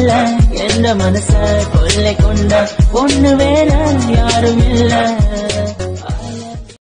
இல்ல எந்த மனச கொள்ளை கொண்ட பொண்ணு வேற யாரும் இல்ல